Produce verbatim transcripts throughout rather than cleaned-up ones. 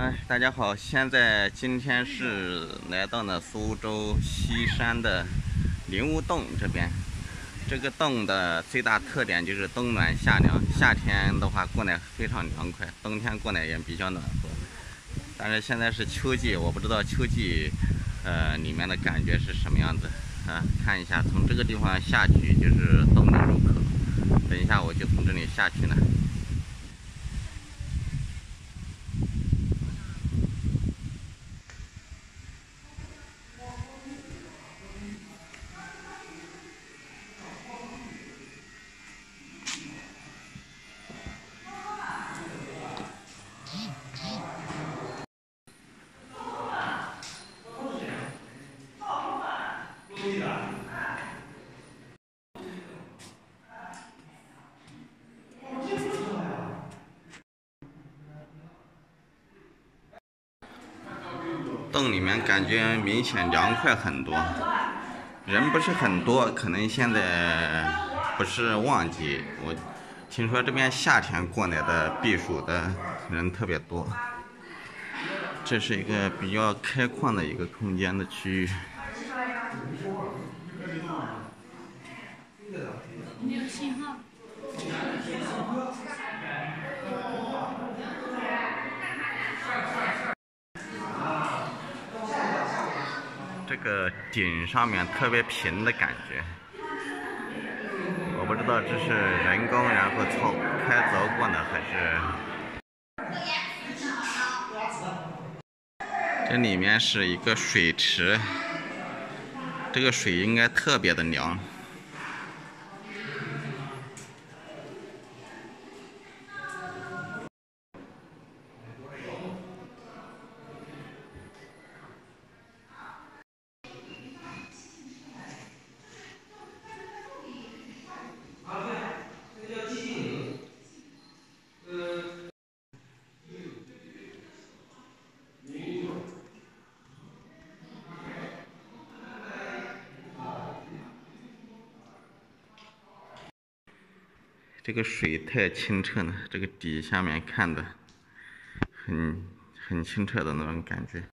哎，大家好，现在今天是来到了苏州西山的灵乌洞这边。这个洞的最大特点就是冬暖夏凉，夏天的话过来非常凉快，冬天过来也比较暖和。但是现在是秋季，我不知道秋季呃里面的感觉是什么样子啊？看一下，从这个地方下去就是洞的入口。等一下我就从这里下去呢。洞里面感觉明显凉快很多，人不是很多，可能现在不是旺季。我听说这边夏天过来的避暑的人特别多。这是一个比较开阔的一个空间的区域。 没有信号。 这个顶上面特别平的感觉，我不知道这是人工然后操开凿过的还是。这里面是一个水池，这个水应该特别的凉。这个水太清澈了，这个底下面看的很很清澈的那种感觉。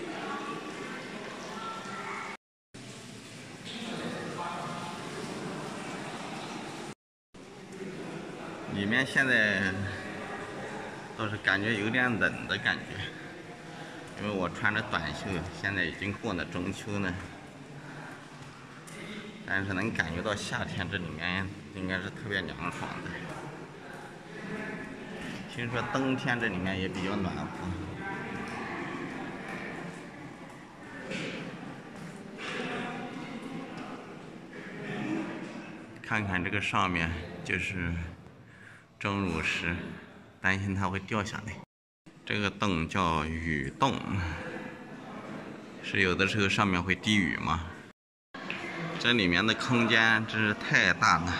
里面现在倒是感觉有点冷的感觉，因为我穿着短袖，现在已经过了中秋了。但是能感觉到夏天这里面应该是特别凉爽的。听说冬天这里面也比较暖和。看看这个上面就是钟乳石，担心它会掉下来。这个洞叫雨洞，是有的时候上面会滴雨吗？这里面的空间真是太大了，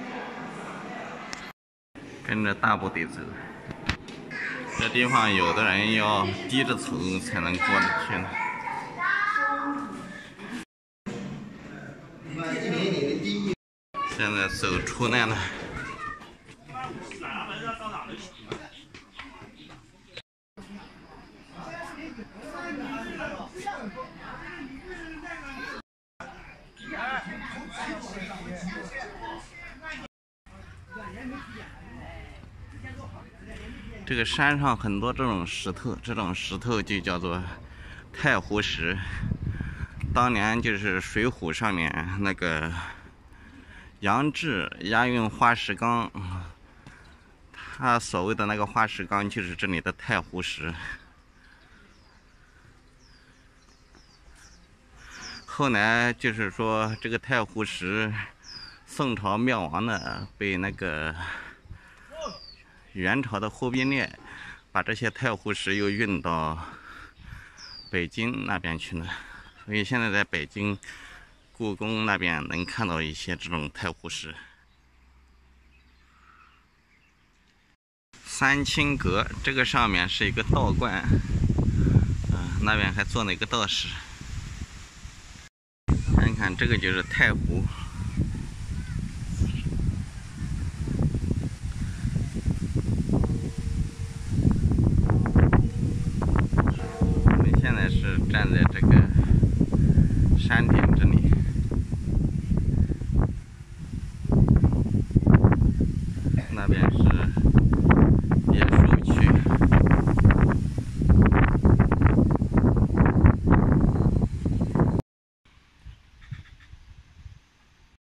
跟着大步得走。这地方有的人要低着头才能过得去呢。现在走出来了。这个山上很多这种石头，这种石头就叫做太湖石。当年就是《水浒》上面那个杨志押运花石纲，他所谓的那个花石纲就是这里的太湖石。后来就是说这个太湖石宋朝灭亡了，被那个元朝的忽必烈把这些太湖石又运到北京那边去了，所以现在在北京故宫那边能看到一些这种太湖石。三清阁这个上面是一个道观，嗯、呃，那边还坐了一个道士。看看这个就是太湖。 站在这